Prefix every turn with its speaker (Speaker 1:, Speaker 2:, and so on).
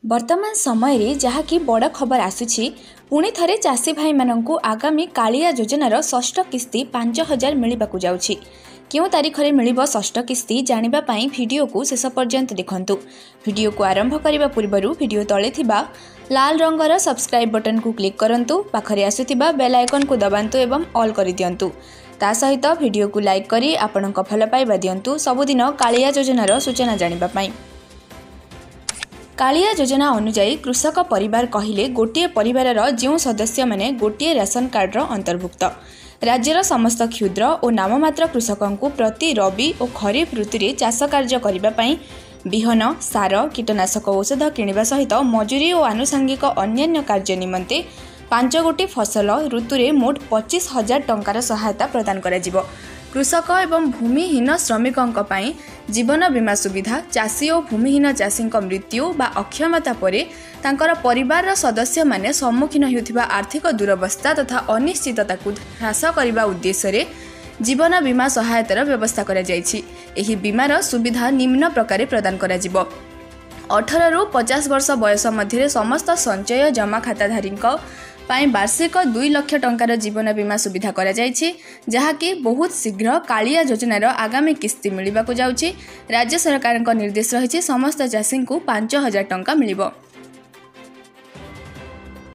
Speaker 1: वर्तमान समय रे जहाँकि बड़ खबर आसुछि पुणी थरे चाषी भाई माननकु आगामी कालिया योजनार षष्ठ किस्ती 5000 मिलिबाकु जाउछि। केउ तारीख रे मिलिबो षष्ठ किस्ती जानिबा पई वीडियो को शेष पर्यंत देखंतु। वीडियो को आरंभ करिबा पूर्वरु वीडियो तळे थिबा लाल रंगर सब्सक्राइब बटन को क्लिक करंतु, पाखरे आसुथिबा बेल आइकन को दबांतु एवं ऑल करि दियंतु। ता सहित वीडियो को लाइक करी आपनक भल पाइबा दियंतु सबुदिन कालिया योजनार सूचना जानिबा पई। कालिया योजना अनुजाई कृषक परिवार कहिले गोटे परिवारर जो सदस्य माने गोटे राशन कार्डर अंतर्भुक्त। राज्यर समस्त क्षुद्र और नाममात्र कृषकों प्रति रबी और खरीफ ऋतु में चाष कार्य करने बिहन सार कीटनाशक औषध किणवा सहित मजूरी और आनुषंगिक अन्यान्य कार्य निमंते 5 गोटी फसल ऋतु में मोट 25,000 टंकार सहायता प्रदान करा जिवो। कृषक एवं भूमिहीन श्रमिकों पाई जीवन बीमा सुविधा, चाषी और भूमिहीन चाषी मृत्यु बा अक्षमता परे तांकर परिवार सदस्य माने सम्मुखीन होउथिबा आर्थिक दुरवस्था तथा अनिश्चितता को ह्रास करने उद्देश्य जीवन बीमा सहायतार व्यवस्था करा जायछि। एही बीमार सुविधा निम्न प्रकार प्रदान करा जिवो। 18 रु 50 वर्ष बयस मध्य समस्त संचय जमा खाताधारी वार्षिक 2 लाख टंकार जीवन बीमा सुविधा करा जायछि, जहाँकि बहुत शीघ्र कालिया योजनार आगामी किस्ती मिलिबाकु जाउछि। राज्य सरकार निर्देश रही समस्त चाषी को 5000 टंका मिलिबो।